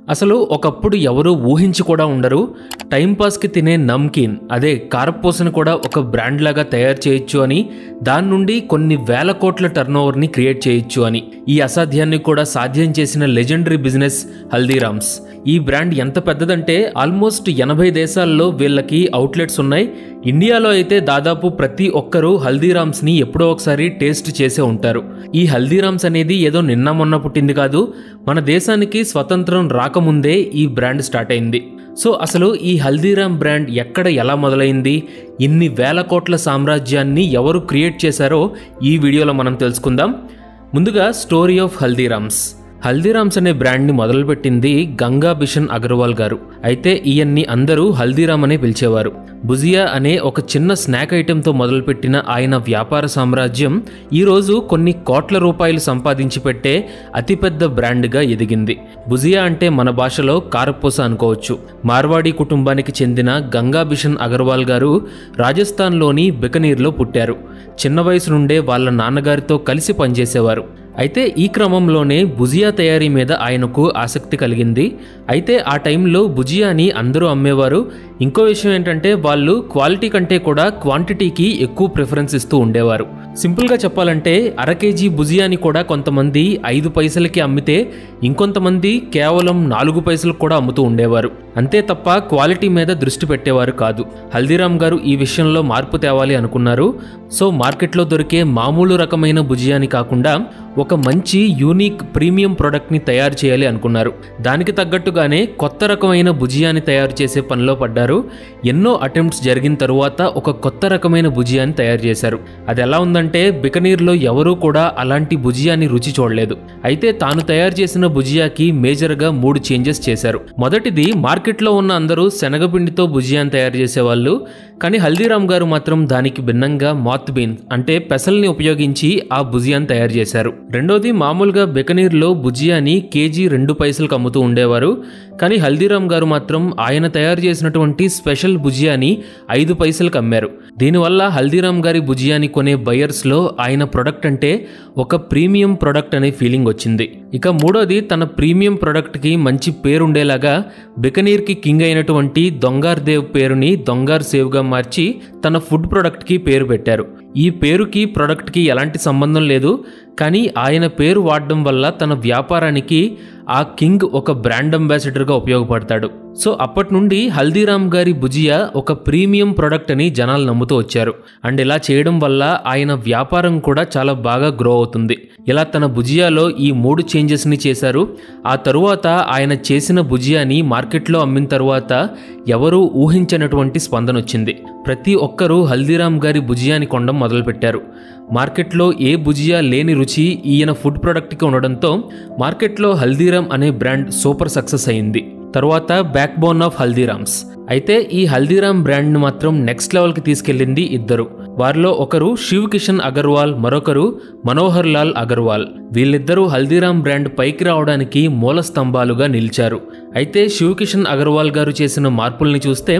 అసలు ఒకప్పుడు ఎవరు ఊహించి కూడా ఉండరు టైంపాస్కి తినే నమ్కీన్ అదే కారపూసను కూడా ఒక బ్రాండ్ లాగా తయారు చేయొచ్చు అని, దాని నుండి కొన్ని వేల కోట్ల టర్నోవర్ని క్రియేట్ చేయొచ్చు అని. ఈ అసాధ్యాన్ని కూడా సాధ్యం చేసిన లెజెండరీ బిజినెస్ హల్దీరామ్స్. ఈ బ్రాండ్ ఎంత పెద్దదంటే ఆల్మోస్ట్ 80 దేశాల్లో వీళ్ళకి అవుట్లెట్స్ ఉన్నాయి. ఇండియాలో అయితే దాదాపు ప్రతి ఒక్కరూ హల్దీరామ్స్ని ఎప్పుడో ఒకసారి టేస్ట్ చేసే ఉంటారు. ఈ హల్దీరామ్స్ అనేది ఏదో నిన్న మొన్న పుట్టింది కాదు, మన దేశానికి స్వతంత్రం రాకముందే ఈ బ్రాండ్ స్టార్ట్ అయింది. సో అసలు ఈ హల్దీరామ్ బ్రాండ్ ఎక్కడ ఎలా మొదలైంది, ఇన్ని వేల కోట్ల సామ్రాజ్యాన్ని ఎవరు క్రియేట్ చేశారో ఈ వీడియోలో మనం తెలుసుకుందాం. ముందుగా స్టోరీ ఆఫ్ హల్దీరామ్స్. హల్దీరామ్స్ అనే బ్రాండ్ని మొదలుపెట్టింది గంగా బిషన్ అగర్వాల్ గారు. అయితే ఈయన్ని అందరూ హల్దీరామ్ అనే పిలిచేవారు. భుజియా అనే ఒక చిన్న స్నాక్ ఐటెంతో మొదలుపెట్టిన ఆయన వ్యాపార సామ్రాజ్యం ఈరోజు కొన్ని కోట్ల రూపాయలు సంపాదించి పెట్టే అతిపెద్ద బ్రాండ్గా ఎదిగింది. భుజియా అంటే మన భాషలో కారపూస అనుకోవచ్చు. మార్వాడీ కుటుంబానికి చెందిన గంగా బిషన్ అగర్వాల్ గారు రాజస్థాన్లోని బికనీర్లో పుట్టారు. చిన్న వయసు నుండే వాళ్ళ నాన్నగారితో కలిసి పనిచేసేవారు. అయితే ఈ క్రమంలోనే భుజియా తయారీ మీద ఆయనకు ఆసక్తి కలిగింది. అయితే ఆ టైంలో భుజియాని అందరూ అమ్మేవారు. ఇంకో విషయం ఏంటంటే వాళ్ళు క్వాలిటీ కంటే కూడా క్వాంటిటీకి ఎక్కువ ప్రిఫరెన్స్ ఇస్తూ ఉండేవారు. సింపుల్గా చెప్పాలంటే అర కేజీ భుజియాని కూడా కొంతమంది 5 పైసలకి అమ్మితే ఇంకొంతమంది కేవలం 4 పైసలకు కూడా అమ్ముతూ ఉండేవారు. అంతే తప్ప క్వాలిటీ మీద దృష్టి పెట్టేవారు కాదు. హల్దీరామ్ గారు ఈ విషయంలో మార్పు తేవాలి అనుకున్నారు. సో మార్కెట్లో దొరికే మామూలు రకమైన భుజియాని కాకుండా ఒక మంచి యూనిక్ ప్రీమియం ప్రోడక్ట్ని తయారు చేయాలి అనుకున్నారు. దానికి తగ్గట్టుగానే కొత్త రకమైన భుజియాని తయారు చేసే పనిలో పడ్డారు. ఎన్నో అటెంప్ట్స్ జరిగిన తరువాత ఒక కొత్త రకమైన భుజియాని తయారు చేశారు. అది ఎలా ఉందంటే బికనీర్లో ఎవరూ కూడా అలాంటి భుజియాని రుచి చూడలేదు. అయితే తాను తయారు చేసిన భుజియాకి మేజర్గా 3 చేంజెస్ చేశారు. మొదటిది, మార్కెట్లో ఉన్న అందరూ శనగపిండితో భుజియాని తయారు చేసేవాళ్ళు, కానీ హల్దీరామ్ గారు మాత్రం దానికి భిన్నంగా మాత్ బీన్ అంటే పెసల్ని ఉపయోగించి ఆ భుజియాని తయారు చేశారు. రెండోది, మామూలుగా బికనీర్లో భుజియాని కేజీ 2 పైసలకు అమ్ముతూ ఉండేవారు, కానీ హల్దీరామ్ గారు మాత్రం ఆయన తయారు చేసినటువంటి స్పెషల్ భుజియాని 5 పైసలకు అమ్మారు. దీనివల్ల హల్దీరామ్ గారి భుజియాని కొనే బయర్స్లో ఆయన ప్రొడక్ట్ అంటే ఒక ప్రీమియం ప్రొడక్ట్ అనే ఫీలింగ్ వచ్చింది. ఇక మూడోది, తన ప్రీమియం ప్రొడక్ట్కి మంచి పేరుండేలాగా బికనీర్కి కింగ్ అయినటువంటి దొంగార్ దేవ్ పేరుని దొంగార్ సేవ్గా మార్చి తన ఫుడ్ ప్రొడక్ట్కి పేరు పెట్టారు. ఈ పేరుకి ప్రొడక్ట్కి ఎలాంటి సంబంధం లేదు, కానీ ఆయన పేరు వాడడం వల్ల తన వ్యాపారానికి ఆ కింగ్ ఒక బ్రాండ్ అంబాసిడర్గా ఉపయోగపడతాడు. సో అప్పటి నుండి హల్దీరామ్ గారి భుజియా ఒక ప్రీమియం ప్రొడక్ట్ అని జనాలు నమ్ముతూ వచ్చారు. అండ్ ఇలా చేయడం వల్ల ఆయన వ్యాపారం కూడా చాలా బాగా గ్రో అవుతుంది. ఇలా తన భుజియాలో ఈ 3 చేంజెస్ని చేశారు. ఆ తరువాత ఆయన చేసిన భుజియాని మార్కెట్లో అమ్మిన తరువాత ఎవరూ ఊహించినటువంటి స్పందన వచ్చింది. ప్రతి ఒక్కరూ హల్దీరామ్ గారి భుజియాని కొనడం మొదలుపెట్టారు. మార్కెట్లో ఏ భుజియా లేని రుచి ఈయన ఫుడ్ ప్రొడక్ట్కి ఉండడంతో మార్కెట్లో హల్దీరామ్ అనే బ్రాండ్ సూపర్ సక్సెస్ అయింది. తర్వాత బ్యాక్ బోన్ ఆఫ్ హల్దీరామ్స్. అయితే ఈ హల్దీరామ్ బ్రాండ్ను మాత్రం నెక్స్ట్ లెవెల్కి తీసుకెళ్లింది ఇద్దరు. వారిలో ఒకరు శివ్ కిషన్ అగర్వాల్, మరొకరు మనోహర్ లాల్ అగర్వాల్. వీళ్ళిద్దరూ హల్దీరామ్ బ్రాండ్ పైకి రావడానికి మూల స్తంభాలుగా నిలిచారు. అయితే శివ్ కిషన్ అగర్వాల్ గారు చేసిన మార్పుల్ని చూస్తే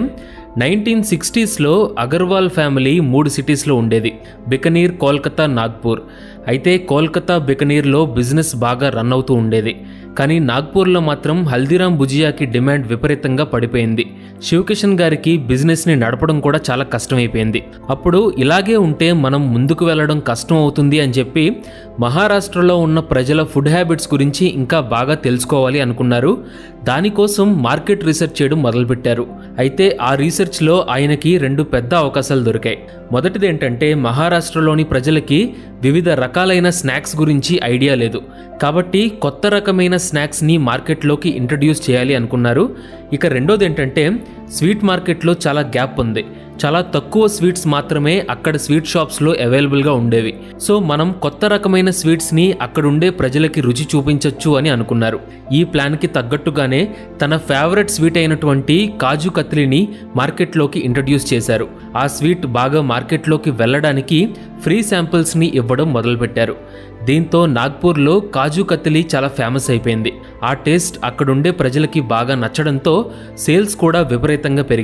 1960స్లో అగర్వాల్ ఫ్యామిలీ 3 సిటీస్లో ఉండేది: బికనీర్, కోల్కతా, నాగ్పూర్. అయితే కోల్కతా, బికనీర్లో బిజినెస్ బాగా రన్ అవుతూ ఉండేది, కానీ నాగ్పూర్లో మాత్రం హల్దీరామ్ భుజియాకి డిమాండ్ విపరీతంగా పడిపోయింది. శివ్ కిషన్ గారికి బిజినెస్ని నడపడం కూడా చాలా కష్టమైపోయింది. అప్పుడు ఇలాగే ఉంటే మనం ముందుకు వెళ్ళడం కష్టం అవుతుంది అని చెప్పి మహారాష్ట్రలో ఉన్న ప్రజల ఫుడ్ హ్యాబిట్స్ గురించి ఇంకా బాగా తెలుసుకోవాలి అనుకున్నారు. దానికోసం మార్కెట్ రీసెర్చ్ చేయడం మొదలుపెట్టారు. అయితే ఆ రీసెర్చ్లో ఆయనకి 2 పెద్ద అవకాశాలు దొరికాయి. మొదటిది ఏంటంటే మహారాష్ట్రలోని ప్రజలకి వివిధ రకాలైన స్నాక్స్ గురించి ఐడియా లేదు, కాబట్టి కొత్త రకమైన స్నాక్స్ని మార్కెట్లోకి ఇంట్రడ్యూస్ చేయాలి అనుకున్నారు. ఇక రెండోది ఏంటంటే స్వీట్ మార్కెట్లో చాలా గ్యాప్ ఉంది. చాలా తక్కువ స్వీట్స్ మాత్రమే అక్కడ స్వీట్ షాప్స్లో అవైలబుల్గా ఉండేవి. సో మనం కొత్త రకమైన స్వీట్స్ని అక్కడుండే ప్రజలకి రుచి చూపించవచ్చు అని అనుకున్నారు. ఈ ప్లాన్కి తగ్గట్టుగానే తన ఫేవరెట్ స్వీట్ అయినటువంటి కాజు కత్లీని మార్కెట్లోకి ఇంట్రడ్యూస్ చేశారు. ఆ స్వీట్ బాగా మార్కెట్లోకి వెళ్ళడానికి ఫ్రీ శాంపిల్స్ని ఇవ్వడం మొదలుపెట్టారు. దీంతో నాగ్పూర్లో కాజు కత్లీ చాలా ఫేమస్ అయిపోయింది. ఆ టేస్ట్ అక్కడుండే ప్రజలకి బాగా నచ్చడంతో సేల్స్ కూడా విపరీతంగా పెరిగాయి.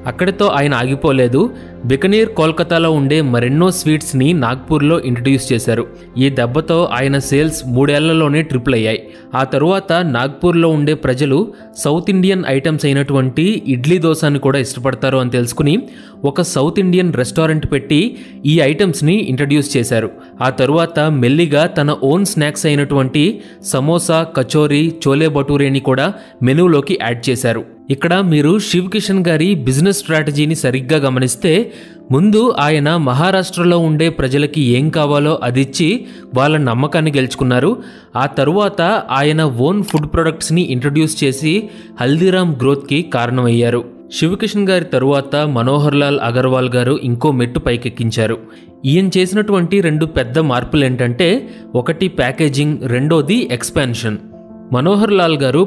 అక్కడితో ఆయన ఆగిపోలేదు. బికనీర్ కోల్కతాలో ఉండే మరెన్నో స్వీట్స్ని నాగ్పూర్లో ఇంట్రడ్యూస్ చేశారు. ఈ దెబ్బతో ఆయన సేల్స్ 3 ఏళ్లలోనే ట్రిపుల్ అయ్యాయి. ఆ తరువాత నాగ్పూర్లో ఉండే ప్రజలు సౌత్ ఇండియన్ ఐటమ్స్ అయినటువంటి ఇడ్లీ దోశని కూడా ఇష్టపడతారు అని తెలుసుకుని ఒక సౌత్ ఇండియన్ రెస్టారెంట్ పెట్టి ఈ ఐటమ్స్ని ఇంట్రడ్యూస్ చేశారు. ఆ తరువాత మెల్లిగా తన ఓన్ స్నాక్స్ అయినటువంటి సమోసా, కచోరీ, చోలే భటూరేని కూడా మెనూలోకి యాడ్ చేశారు. ఇక్కడ మీరు శివ్ కిషన్ గారి బిజినెస్ స్ట్రాటజీని సరిగ్గా గమనిస్తే ముందు ఆయన మహారాష్ట్రలో ఉండే ప్రజలకి ఏం కావాలో అది ఇచ్చి వాళ్ళ నమ్మకాన్ని గెలుచుకున్నారు. ఆ తరువాత ఆయన ఓన్ ఫుడ్ ప్రొడక్ట్స్ని ఇంట్రడ్యూస్ చేసి హల్దీరామ్ గ్రోత్కి కారణమయ్యారు. శివ్ కిషన్ గారి తరువాత మనోహర్ లాల్ అగర్వాల్ గారు ఇంకో మెట్టు పైకెక్కించారు. ఈయన చేసినటువంటి 2 పెద్ద మార్పులు ఏంటంటే, ఒకటి ప్యాకేజింగ్, రెండోది ఎక్స్పాన్షన్. మనోహర్ లాల్ గారు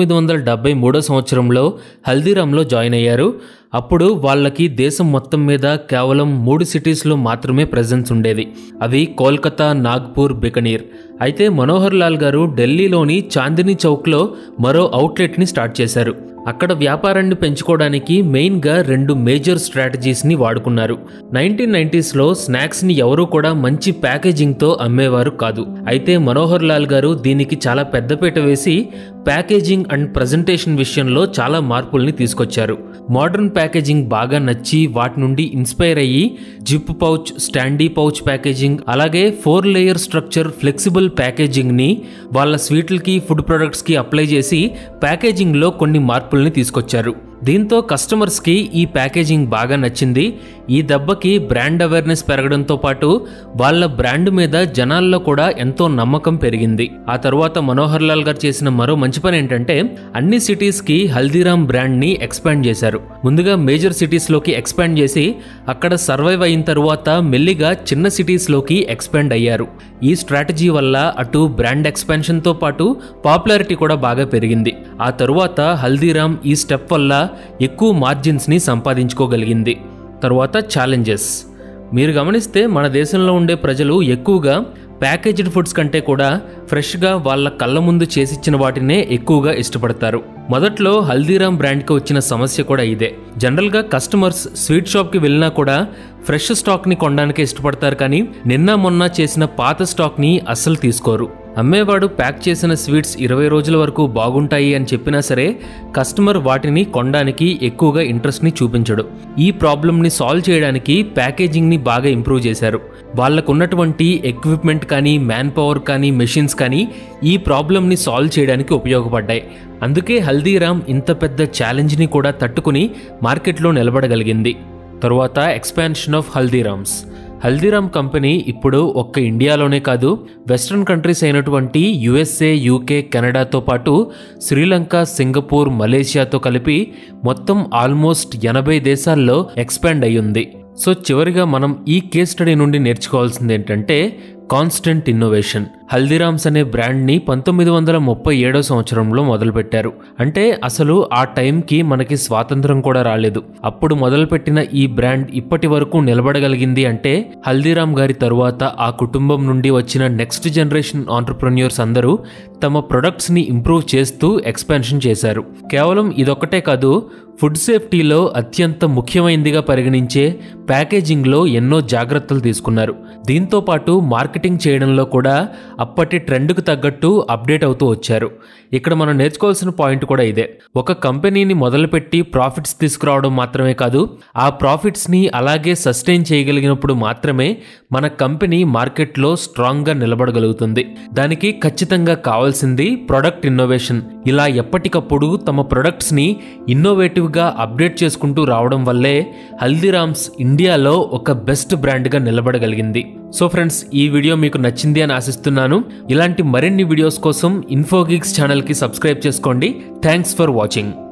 1973 సంవత్సరంలో హల్దీరామ్లో జాయిన్ అయ్యారు. అప్పుడు వాళ్ళకి దేశం మొత్తం మీద కేవలం 3 సిటీస్లో మాత్రమే ప్రెజెన్స్ ఉండేది. అవి కోల్కతా, నాగ్పూర్, బికనీర్. అయితే మనోహర్ లాల్ గారు ఢిల్లీలోని చాందినీ చౌక్లో మరో అవుట్లెట్ని స్టార్ట్ చేశారు. అక్కడ వ్యాపారాన్ని పెంచుకోవడానికి మెయిన్గా 2 మేజర్ స్ట్రాటజీస్ని వాడుకున్నారు. 1990స్లో స్నాక్స్ని ఎవరూ కూడా మంచి ప్యాకేజింగ్తో అమ్మేవారు కాదు. అయితే మనోహర్ లాల్ గారు దీనికి చాలా పెద్దపీట వేసి ప్యాకేజింగ్ అండ్ ప్రజెంటేషన్ విషయంలో చాలా మార్పుల్ని తీసుకొచ్చారు. మోడర్న్ ప్యాకేజింగ్ బాగా నచ్చి వాటి నుండి ఇన్స్పైర్ అయ్యి zip pouch, standee pouch packaging, అలాగే 4 లేయర్ స్ట్రక్చర్ ఫ్లెక్సిబుల్ ప్యాకేజింగ్ని వాళ్ళ స్వీట్లకి, ఫుడ్ ప్రొడక్ట్స్కి అప్లై చేసి ప్యాకేజింగ్లో కొన్ని మార్పుల్ని తీసుకొచ్చారు. దీంతో కస్టమర్స్కి ఈ ప్యాకేజింగ్ బాగా నచ్చింది. ఈ దెబ్బకి బ్రాండ్ అవేర్నెస్ పెరగడంతో పాటు వాళ్ళ బ్రాండ్ మీద జనాల్లో కూడా ఎంతో నమ్మకం పెరిగింది. ఆ తర్వాత మనోహర్ లాల్ గారు చేసిన మరో మంచి పని ఏంటంటే, అన్ని సిటీస్కి హల్దీరామ్ బ్రాండ్ని ఎక్స్పాండ్ చేశారు. ముందుగా మేజర్ సిటీస్లోకి ఎక్స్పాండ్ చేసి అక్కడ సర్వైవ్ అయిన తరువాత మెల్లిగా చిన్న సిటీస్లోకి ఎక్స్పాండ్ అయ్యారు. ఈ స్ట్రాటజీ వల్ల అటు బ్రాండ్ ఎక్స్పాన్షన్తో పాటు పాపులారిటీ కూడా బాగా పెరిగింది. ఆ తరువాత హల్దీరామ్ ఈ స్టెప్ వల్ల ఎక్కువ మార్జిన్స్ని సంపాదించుకోగలిగింది. తరువాత ఛాలెంజెస్. మీరు గమనిస్తే మన దేశంలో ఉండే ప్రజలు ఎక్కువగా ప్యాకేజ్డ్ ఫుడ్స్ కంటే కూడా ఫ్రెష్గా వాళ్ళ కళ్ళ ముందు చేసిచ్చిన వాటినే ఎక్కువగా ఇష్టపడతారు. మొదట్లో హల్దీరామ్ బ్రాండ్కి వచ్చిన సమస్య కూడా ఇదే. జనరల్గా కస్టమర్స్ స్వీట్ షాప్కి వెళ్ళినా కూడా ఫ్రెష్ స్టాక్ని కొనడానికి ఇష్టపడతారు, కానీ నిన్న మొన్న చేసిన పాత స్టాక్ని అస్సలు తీసుకోరు. అమ్మేవాడు ప్యాక్ చేసిన స్వీట్స్ 20 రోజుల వరకు బాగుంటాయి అని చెప్పినా సరే కస్టమర్ వాటిని కొనడానికి ఎక్కువగా ఇంట్రెస్ట్ని చూపించడు. ఈ ప్రాబ్లమ్ని సాల్వ్ చేయడానికి ప్యాకేజింగ్ని బాగా ఇంప్రూవ్ చేశారు. వాళ్ళకున్నటువంటి ఎక్విప్మెంట్ కానీ, మ్యాన్ పవర్ కానీ, మెషిన్స్ కానీ ఈ ప్రాబ్లమ్ని సాల్వ్ చేయడానికి ఉపయోగపడ్డాయి. అందుకే హల్దీరామ్ ఇంత పెద్ద ఛాలెంజ్ని కూడా తట్టుకుని మార్కెట్లో నిలబడగలిగింది. తరువాత expansion of Haldiram's. Haldiram company ఇప్పుడు ఒక్క ఇండియాలోనే కాదు, వెస్ట్రన్ కంట్రీస్ అయినటువంటి USA, UK, కెనడాతో పాటు శ్రీలంక, సింగపూర్, మలేషియాతో కలిపి మొత్తం ఆల్మోస్ట్ 80 దేశాల్లో ఎక్స్పాండ్ అయ్యింది. సో చివరిగా మనం ఈ కేస్ స్టడీ నుండి నేర్చుకోవాల్సింది ఏంటంటే కాన్స్టెంట్ ఇన్నోవేషన్. హల్దీరామ్స్ అనే బ్రాండ్ని 1937 సంవత్సరంలో మొదలుపెట్టారు. అంటే అసలు ఆ టైంకి మనకి స్వాతంత్రం కూడా రాలేదు. అప్పుడు మొదలుపెట్టిన ఈ బ్రాండ్ ఇప్పటి వరకు నిలబడగలిగింది అంటే హల్దీరామ్ గారి తరువాత ఆ కుటుంబం నుండి వచ్చిన నెక్స్ట్ జనరేషన్ ఆంటర్ప్రెన్యూర్స్ అందరూ తమ ప్రొడక్ట్స్ని ఇంప్రూవ్ చేస్తూ ఎక్స్పాన్షన్ చేశారు. కేవలం ఇదొక్కటే కాదు, ఫుడ్ సేఫ్టీలో అత్యంత ముఖ్యమైనదిగా పరిగణించే ప్యాకేజింగ్లో ఎన్నో జాగ్రత్తలు తీసుకున్నారు. దీంతో పాటు మార్కెటింగ్ చేయడంలో కూడా అప్పటి ట్రెండ్కు తగ్గట్టు అప్డేట్ అవుతూ వచ్చారు. ఇక్కడ మనం నేర్చుకోవాల్సిన పాయింట్ కూడా ఇదే. ఒక కంపెనీని మొదలుపెట్టి ప్రాఫిట్స్ తీసుకురావడం మాత్రమే కాదు, ఆ ప్రాఫిట్స్ని అలాగే సస్టైన్ చేయగలిగినప్పుడు మాత్రమే మన కంపెనీ మార్కెట్లో స్ట్రాంగ్గా నిలబడగలుగుతుంది. దానికి ఖచ్చితంగా కావాల్సింది ప్రొడక్ట్ ఇన్నోవేషన్. ఇలా ఎప్పటికప్పుడు తమ ప్రొడక్ట్స్ని ఇన్నోవేటివ్గా అప్డేట్ చేసుకుంటూ రావడం వల్లే హల్దీరామ్స్ ఇండియాలో ఒక బెస్ట్ బ్రాండ్గా నిలబడగలిగింది. సో ఫ్రెండ్స్, ఈ వీడియో మీకు నచ్చింది అని ఆశిస్తున్నాను. ఇలాంటి మరిన్ని వీడియోస్ కోసం ఇన్ఫోగిక్స్ ఛానల్కి సబ్స్క్రైబ్ చేసుకోండి. Thanks for watching.